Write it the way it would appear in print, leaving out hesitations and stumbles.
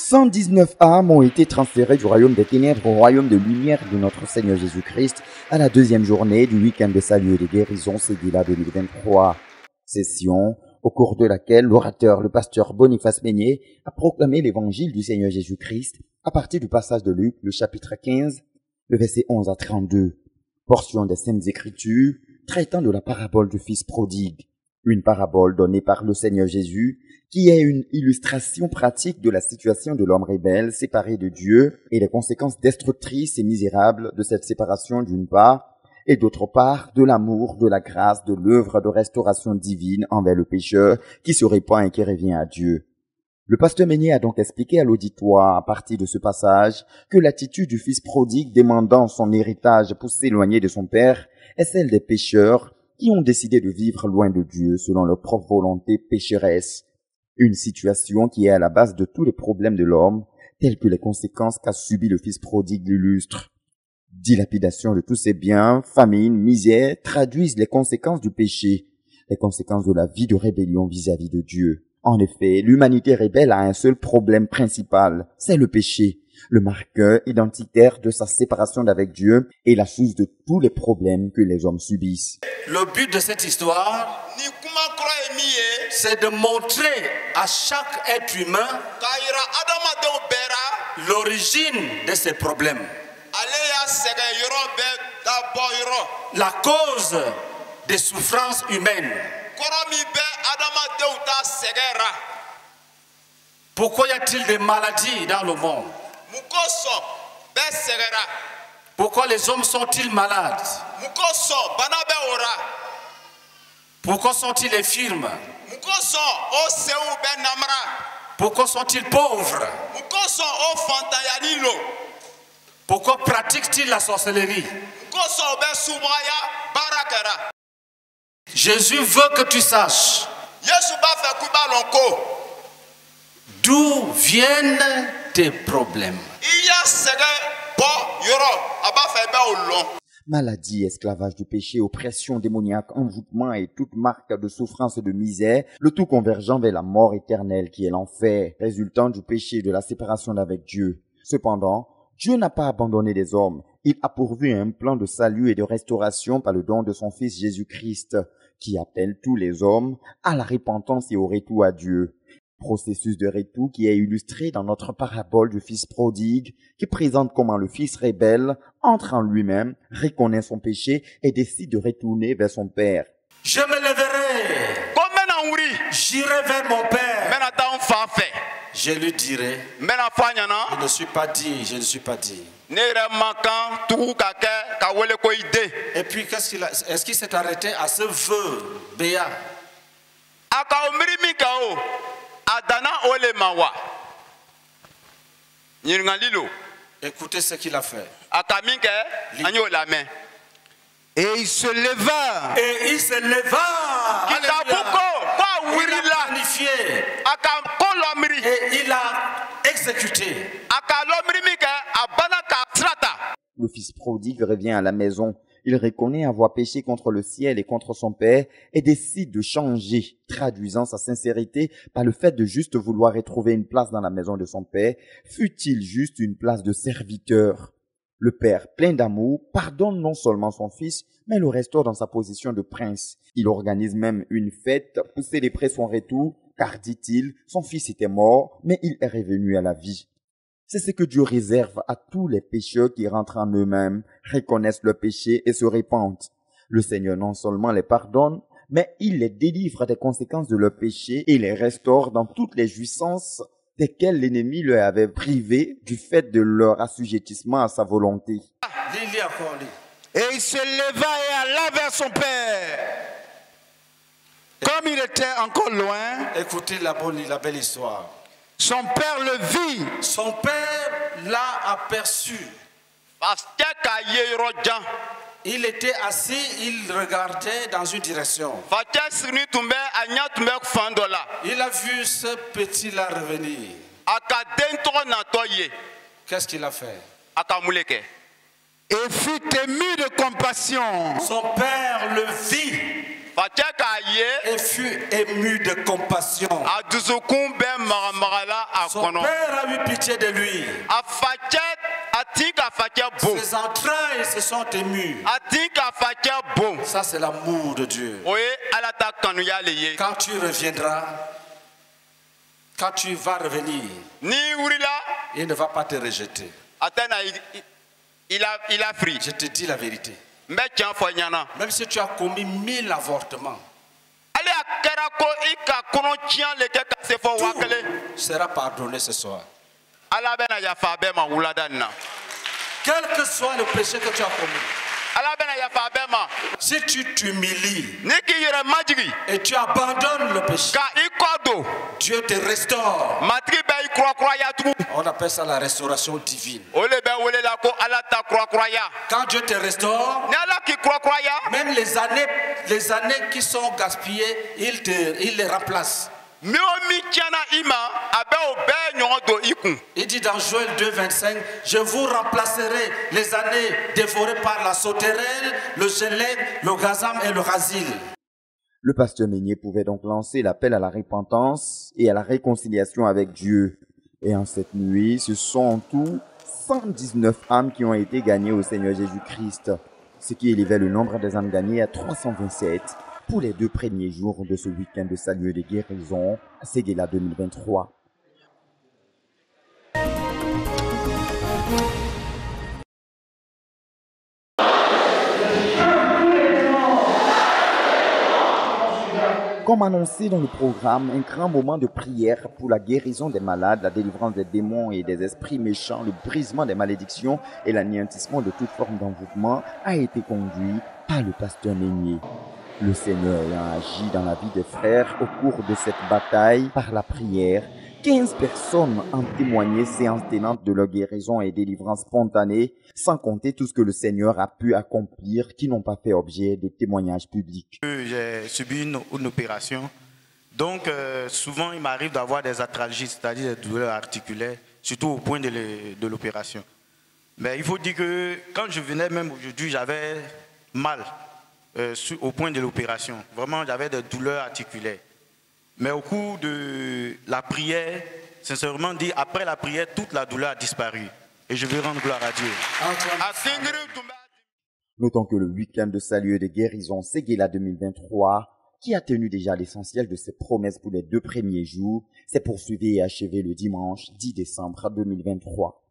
119 âmes ont été transférées du royaume des ténèbres au royaume de lumière de notre Seigneur Jésus-Christ à la deuxième journée du week-end de salut et de guérison Sédila 2023. Session au cours de laquelle l'orateur, le pasteur Boniface Meignet, a proclamé l'évangile du Seigneur Jésus-Christ à partir du passage de Luc, le chapitre 15, le verset 11 à 32, portion des Saintes Écritures traitant de la parabole du Fils prodigue, une parabole donnée par le Seigneur Jésus qui est une illustration pratique de la situation de l'homme rebelle séparé de Dieu et les conséquences destructrices et misérables de cette séparation d'une part, et d'autre part de l'amour, de la grâce, de l'œuvre de restauration divine envers le pécheur qui se répand et qui revient à Dieu. Le pasteur Meignet a donc expliqué à l'auditoire, à partir de ce passage, que l'attitude du fils prodigue demandant son héritage pour s'éloigner de son père est celle des pécheurs qui ont décidé de vivre loin de Dieu selon leur propre volonté pécheresse. Une situation qui est à la base de tous les problèmes de l'homme, tels que les conséquences qu'a subi le fils prodigue l'illustre. Dilapidation de tous ses biens, famine, misère, traduisent les conséquences du péché, les conséquences de la vie de rébellion vis-à-vis de Dieu. En effet, l'humanité rebelle a un seul problème principal, c'est le péché, le marqueur identitaire de sa séparation d'avec Dieu et la source de tous les problèmes que les hommes subissent. Le but de cette histoire, c'est de montrer à chaque être humain l'origine de ces problèmes. La cause des souffrances humaines. Pourquoi y a-t-il des maladies dans le monde? Pourquoi les hommes sont-ils malades? Pourquoi sont-ils infirmes? Pourquoi sont-ils pauvres? Pourquoi pratiquent-ils la sorcellerie? Jésus veut que tu saches d'où viennent tes problèmes. Maladie, esclavage du péché, oppression démoniaque, envoûtement et toute marque de souffrance et de misère, le tout convergeant vers la mort éternelle qui est l'enfer, résultant du péché et de la séparation d'avec Dieu. Cependant, Dieu n'a pas abandonné les hommes. Il a pourvu un plan de salut et de restauration par le don de son Fils Jésus-Christ, qui appelle tous les hommes à la repentance et au retour à Dieu. Processus de retour qui est illustré dans notre parabole du Fils prodigue, qui présente comment le Fils rebelle entre en lui-même, reconnaît son péché et décide de retourner vers son Père. Je me leverai, j'irai vers mon Père. Je lui dirai, je ne suis pas dit, je ne suis pas dit. Et puis est-ce qu'il s'est arrêté à ce vœu béat? Écoutez ce qu'il a fait. Et il se leva. Et il se leva. Il a planifié. Et il a exécuté. Le fils prodigue revient à la maison. Il reconnaît avoir péché contre le ciel et contre son Père et décide de changer, traduisant sa sincérité par le fait de juste vouloir retrouver une place dans la maison de son Père, fût-il juste une place de serviteur. Le Père, plein d'amour, pardonne non seulement son fils, mais le restaure dans sa position de prince. Il organise même une fête pour célébrer son retour, car, dit-il, son fils était mort, mais il est revenu à la vie. C'est ce que Dieu réserve à tous les pécheurs qui rentrent en eux-mêmes, reconnaissent le péché et se repentent. Le Seigneur non seulement les pardonne, mais il les délivre des conséquences de leur péché et les restaure dans toutes les jouissances desquelles l'ennemi leur avait privé du fait de leur assujettissement à sa volonté. Et il se leva et alla vers son Père. Comme il était encore loin, écoutez la belle histoire. Son père le vit. Son père l'a aperçu. Il était assis, il regardait dans une direction. Il a vu ce petit-là revenir. Qu'est-ce qu'il a fait? Et fut ému de compassion. Son père le vit. et fut ému de compassion. Son père a eu pitié de lui. Ses entrailles se sont émues. Ça, c'est l'amour de Dieu. Quand tu reviendras, quand tu vas revenir, il ne va pas te rejeter. Il a pris. Je te dis la vérité. Même si tu as commis 1000 avortements, tout sera pardonné ce soir. Quel que soit le péché que tu as commis, si tu t'humilies et tu abandonnes le péché, Dieu te restaure. On appelle ça la restauration divine. Quand Dieu te restaure, même les années qui sont gaspillées, il les remplace. Il dit dans Joël 2,25, je vous remplacerai les années dévorées par la sauterelle, le gélène, le gazam et le rasil. Le pasteur Meunier pouvait donc lancer l'appel à la repentance et à la réconciliation avec Dieu. Et en cette nuit, ce sont en tout 119 âmes qui ont été gagnées au Seigneur Jésus-Christ, ce qui élevait le nombre des âmes gagnées à 327 pour les 2 premiers jours de ce week-end de salut et de guérison à Séguéla 2023. Comme annoncé dans le programme, un grand moment de prière pour la guérison des malades, la délivrance des démons et des esprits méchants, le brisement des malédictions et l'anéantissement de toute forme d'envoûtement a été conduit par le pasteur Meunier. Le Seigneur ayant agi dans la vie des frères au cours de cette bataille par la prière, 15 personnes ont témoigné séance tenante de leur guérison et délivrance spontanée, sans compter tout ce que le Seigneur a pu accomplir qui n'ont pas fait objet de témoignages publics. J'ai subi une opération, donc souvent il m'arrive d'avoir des arthralgies, c'est-à-dire des douleurs articulaires, surtout au point de l'opération. Mais il faut dire que quand je venais même aujourd'hui, j'avais mal au point de l'opération. Vraiment, j'avais des douleurs articulaires. Mais au cours de la prière, sincèrement dit, après la prière, toute la douleur a disparu. Et je veux rendre gloire à Dieu. Notons que le week-end de salut et de guérison Séguéla 2023, qui a tenu déjà l'essentiel de ses promesses pour les 2 premiers jours, s'est poursuivi et achevé le dimanche 10 décembre 2023.